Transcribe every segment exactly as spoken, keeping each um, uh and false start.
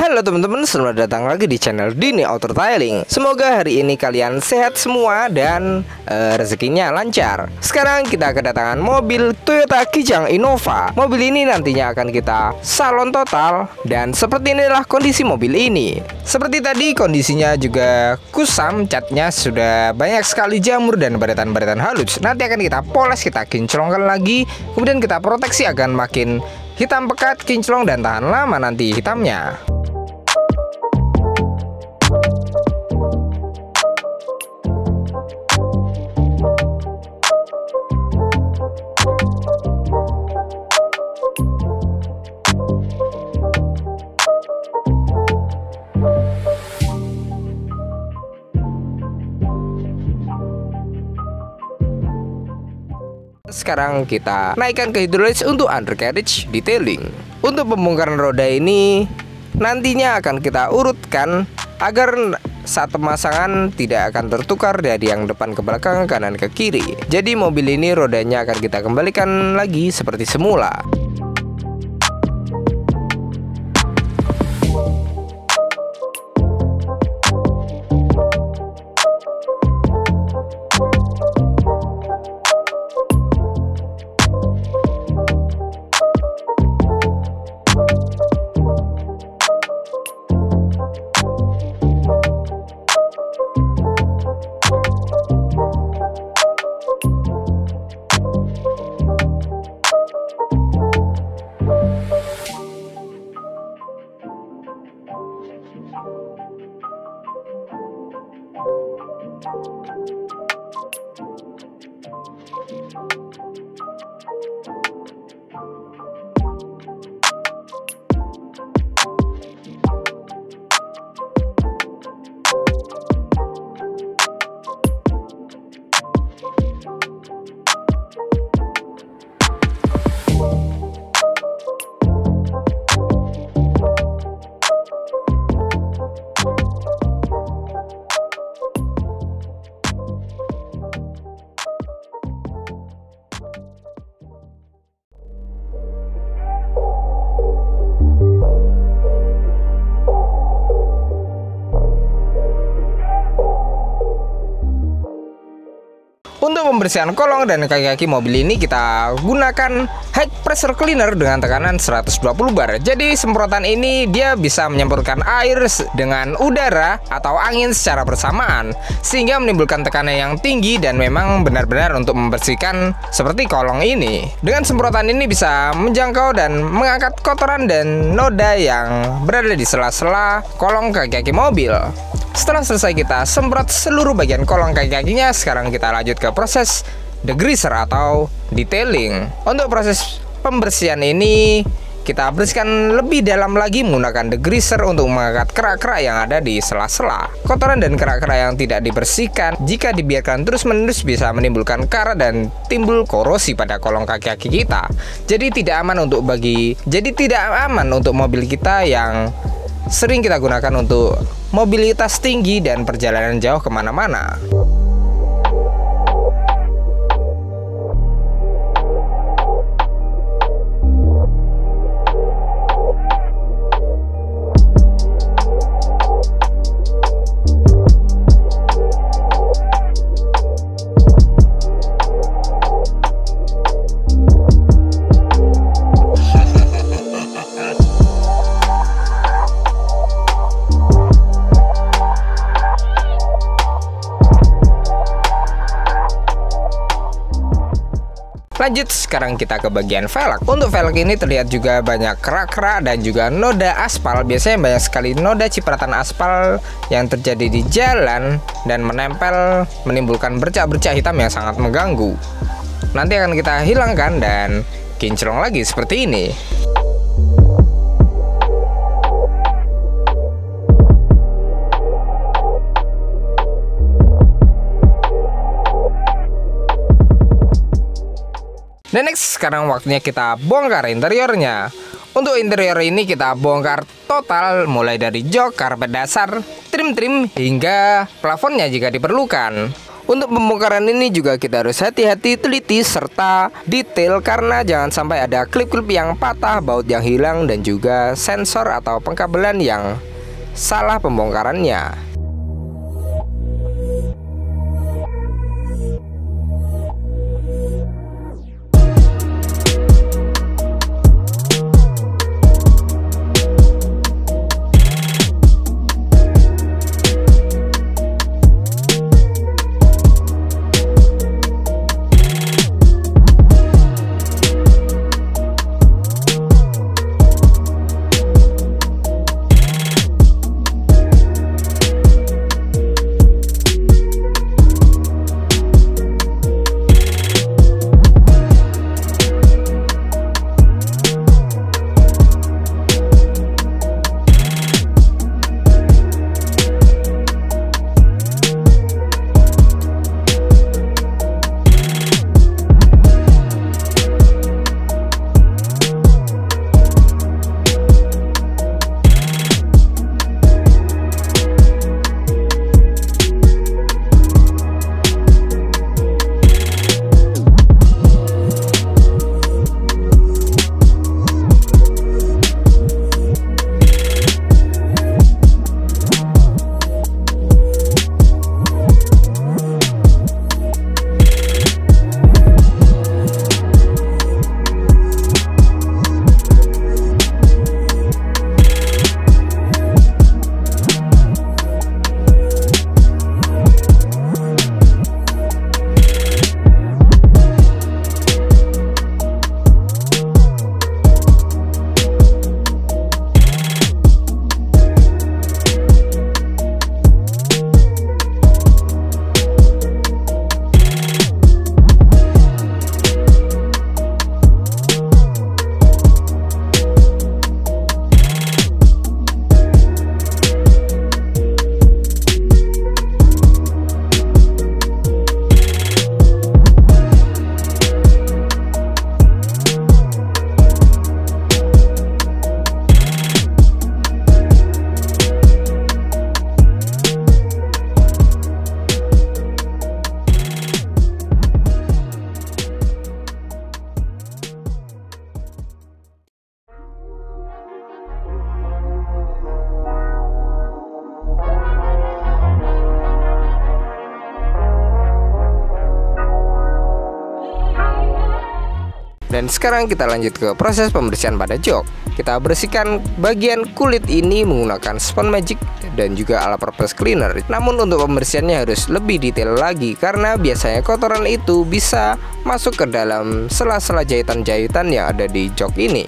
Halo teman-teman, selamat datang lagi di channel Dini Auto Detailing. Semoga hari ini kalian sehat semua dan uh, rezekinya lancar. Sekarang kita kedatangan mobil Toyota Kijang Innova. Mobil ini nantinya akan kita salon total. Dan seperti inilah kondisi mobil ini. Seperti tadi kondisinya juga kusam, catnya sudah banyak sekali jamur dan baretan-baretan halus. Nanti akan kita poles, kita kinclongkan lagi. Kemudian kita proteksi agar makin hitam pekat, kinclong, dan tahan lama nanti hitamnya. Sekarang kita naikkan ke hidrolis untuk undercarriage detailing. Untuk pembongkaran roda ini nantinya akan kita urutkan agar saat pemasangan tidak akan tertukar dari yang depan ke belakang, kanan ke kiri. Jadi mobil ini rodanya akan kita kembalikan lagi seperti semula. Untuk pembersihan kolong dan kaki-kaki mobil ini kita gunakan high pressure cleaner dengan tekanan seratus dua puluh bar. Jadi semprotan ini dia bisa menyemprotkan air dengan udara atau angin secara bersamaan, sehingga menimbulkan tekanan yang tinggi dan memang benar-benar untuk membersihkan seperti kolong ini. Dengan semprotan ini bisa menjangkau dan mengangkat kotoran dan noda yang berada di sela-sela kolong kaki-kaki mobil. Setelah selesai kita semprot seluruh bagian kolong kaki-kakinya, sekarang kita lanjut ke proses degreaser atau detailing. Untuk proses pembersihan ini kita bersihkan lebih dalam lagi menggunakan degreaser untuk mengangkat kerak-kerak yang ada di sela-sela. Kotoran dan kerak-kerak yang tidak dibersihkan jika dibiarkan terus-menerus bisa menimbulkan karat dan timbul korosi pada kolong kaki-kaki kita. Jadi tidak aman untuk bagi jadi tidak aman untuk mobil kita yang sering kita gunakan untuk mobilitas tinggi dan perjalanan jauh kemana-mana. Lanjut, sekarang kita ke bagian velg. Untuk velg ini terlihat juga banyak kerak-kerak dan juga noda aspal. Biasanya banyak sekali noda cipratan aspal yang terjadi di jalan dan menempel, menimbulkan bercak-bercak hitam yang sangat mengganggu. Nanti akan kita hilangkan dan kinclong lagi seperti ini. Dan next, sekarang waktunya kita bongkar interiornya. Untuk interior ini kita bongkar total mulai dari jok, karpet dasar, trim-trim hingga plafonnya jika diperlukan. Untuk pembongkaran ini juga kita harus hati-hati, teliti, serta detail karena jangan sampai ada klip-klip yang patah, baut yang hilang, dan juga sensor atau pengkabelan yang salah pembongkarannya. Dan sekarang kita lanjut ke proses pembersihan pada jok. Kita bersihkan bagian kulit ini menggunakan spon magic dan juga ala purpose cleaner. Namun untuk pembersihannya harus lebih detail lagi karena biasanya kotoran itu bisa masuk ke dalam sela-sela jahitan-jahitan yang ada di jok ini.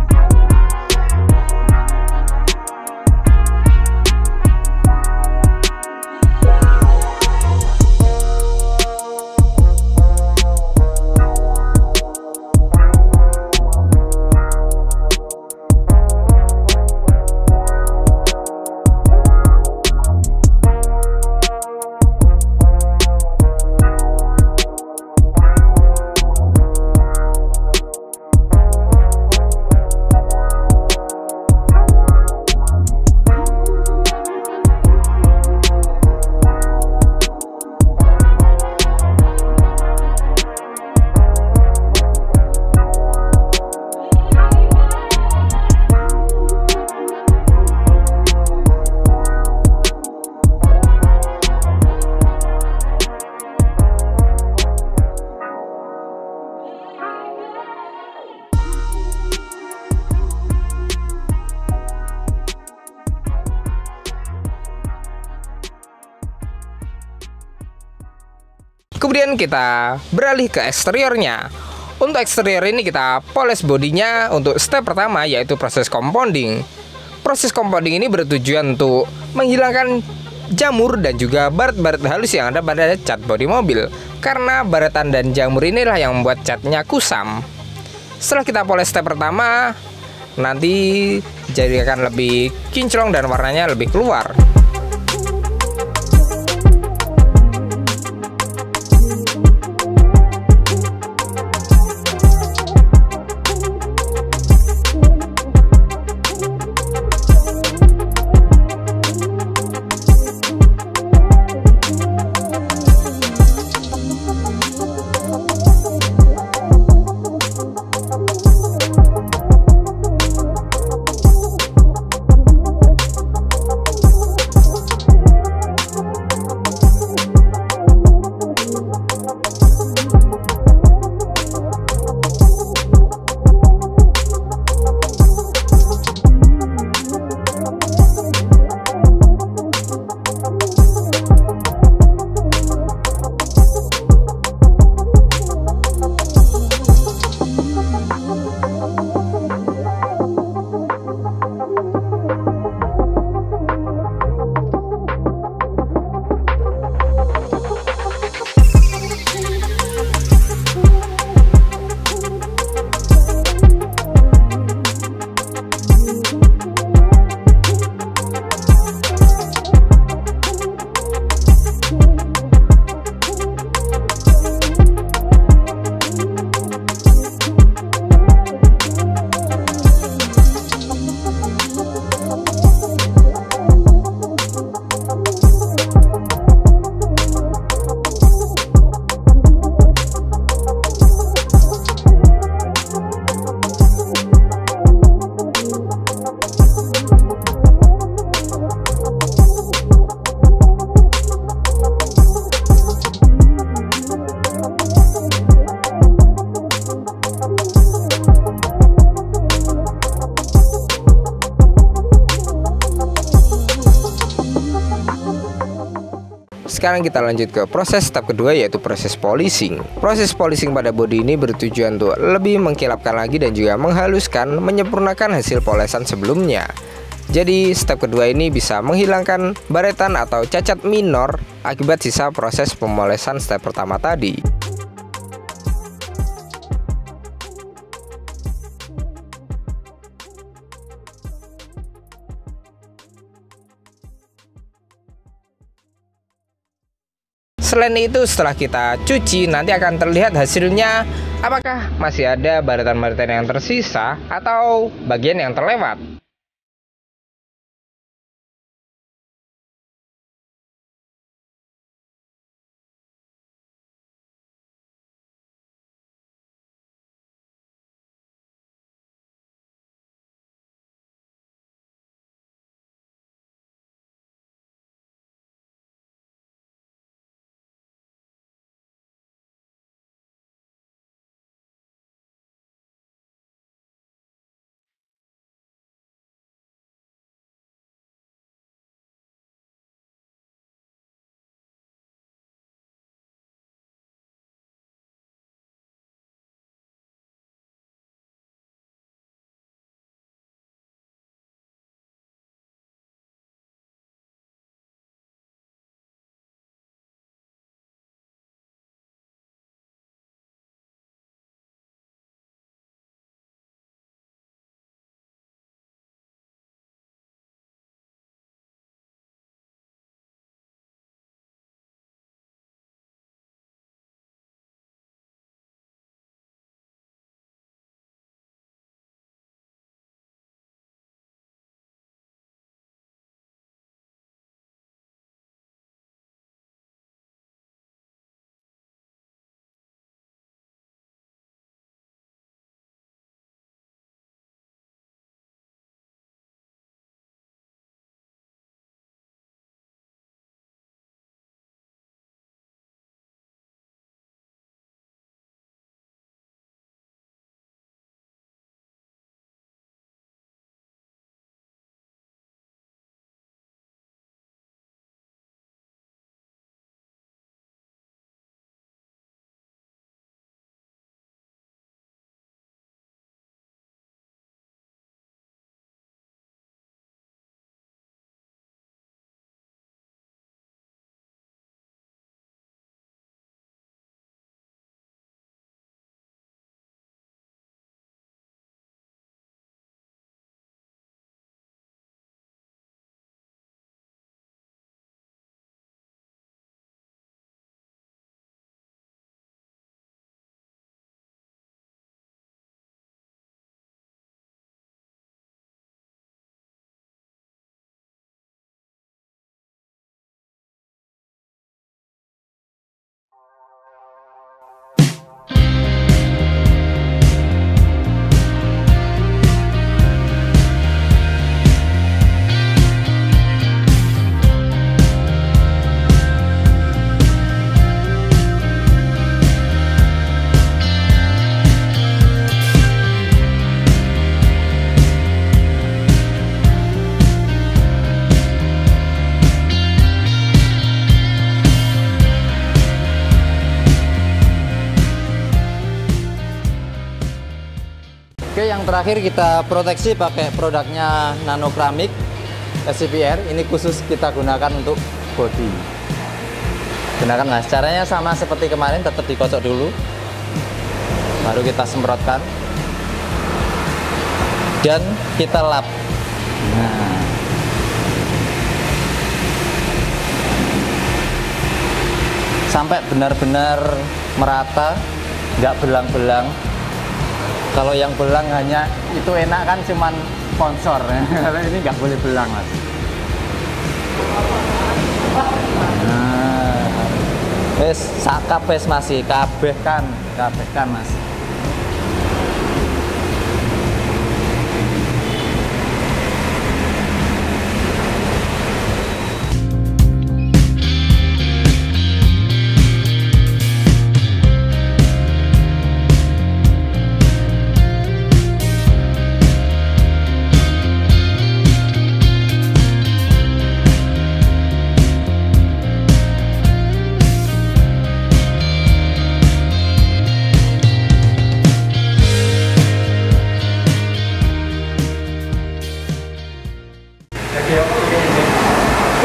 Kemudian kita beralih ke eksteriornya. Untuk eksterior ini kita poles bodinya untuk step pertama, yaitu proses compounding. Proses compounding ini bertujuan untuk menghilangkan jamur dan juga baret-baret halus yang ada pada cat bodi mobil. Karena baretan dan jamur inilah yang membuat catnya kusam. Setelah kita poles step pertama, nanti jadi akan lebih kinclong dan warnanya lebih keluar. sekarang kita lanjut ke proses step kedua, yaitu proses polishing. Proses polishing pada bodi ini bertujuan untuk lebih mengkilapkan lagi dan juga menghaluskan, menyempurnakan hasil polesan sebelumnya. Jadi step kedua ini bisa menghilangkan baretan atau cacat minor akibat sisa proses pemolesan step pertama tadi. Selain itu, setelah kita cuci nanti akan terlihat hasilnya, apakah masih ada baretan-baretan yang tersisa atau bagian yang terlewat. Oke, yang terakhir kita proteksi pakai produknya Nano Keramik S C P R. Ini khusus kita gunakan untuk bodi. Gunakan mas. Caranya sama seperti kemarin, tetap dikocok dulu, baru kita semprotkan dan kita lap. Nah, sampai benar-benar merata, nggak belang-belang. Kalau yang belang hanya itu enak kan, cuman sponsor. Karena ini nggak boleh belang mas. Nah, wes sakap wes masih kabeh kan, kabeh kan mas.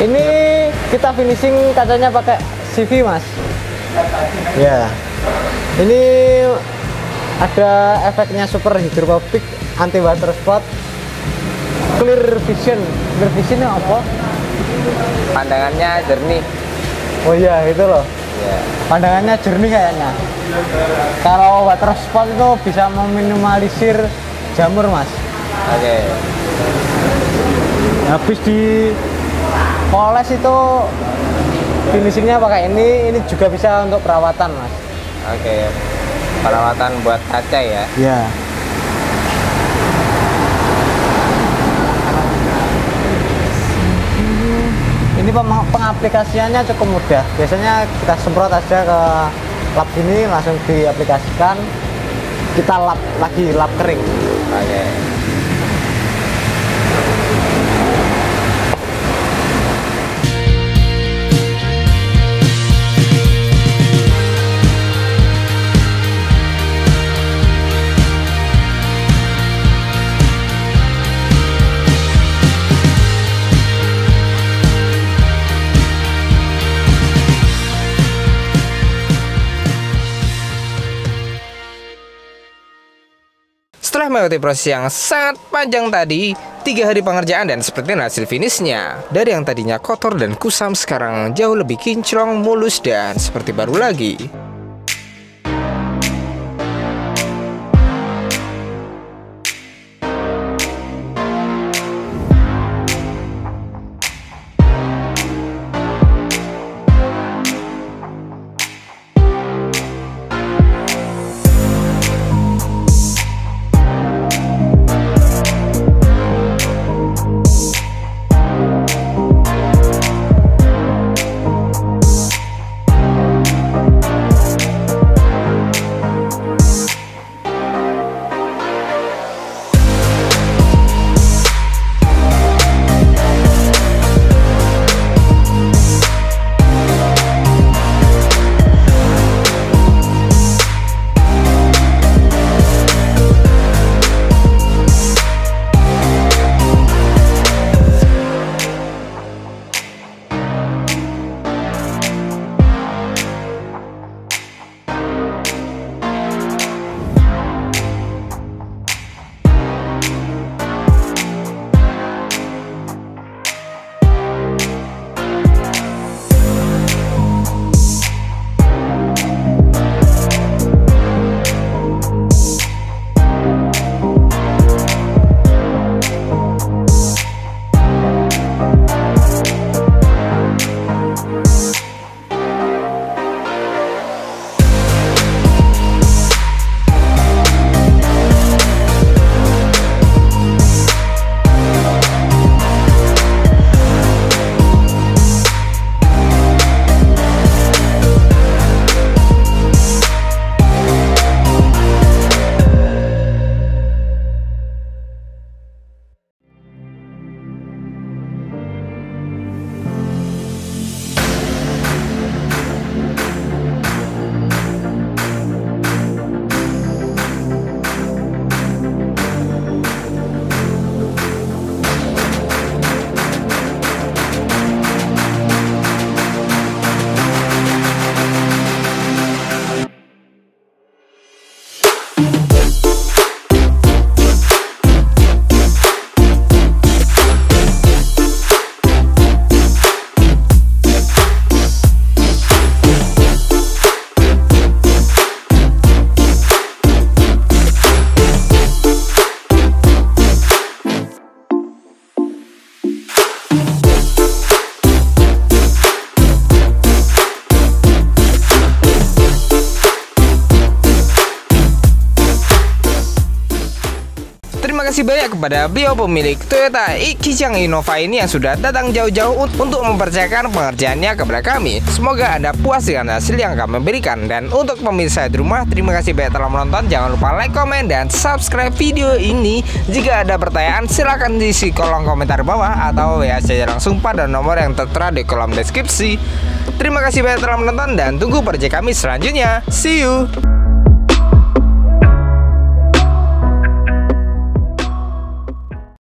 Ini kita finishing kacanya pakai C V, Mas. Ya. Ini ada efeknya super hydrophobic, anti water spot, clear vision. Clear visionnya apa? Pandangannya jernih. Oh iya, itu loh. Ya. Pandangannya jernih kayaknya. Kalau water spot itu bisa meminimalisir jamur, Mas. Oke. Habis di poles itu finishingnya pakai ini. Ini juga bisa untuk perawatan, Mas. Oke. Perawatan buat kaca ya. Ya. Ini peng- pengaplikasiannya cukup mudah. Biasanya kita semprot aja ke lap ini, langsung diaplikasikan. Kita lap lagi, lap kering. Oke. Setelah melewati proses yang sangat panjang tadi, tiga hari pengerjaan dan seperti hasil finishnya. Dari yang tadinya kotor dan kusam sekarang jauh lebih kinclong, mulus, dan seperti baru lagi. Terima kasih banyak kepada beliau pemilik Toyota Kijang Innova ini yang sudah datang jauh-jauh untuk mempercayakan pengerjaannya kepada kami. Semoga Anda puas dengan hasil yang kami berikan. Dan untuk pemirsa di rumah, terima kasih banyak telah menonton. Jangan lupa like, komen, dan subscribe video ini. Jika ada pertanyaan, silahkan diisi kolom komentar bawah atau W A saja langsung pada nomor yang tertera di kolom deskripsi. Terima kasih banyak telah menonton dan tunggu proyek kami selanjutnya. See you.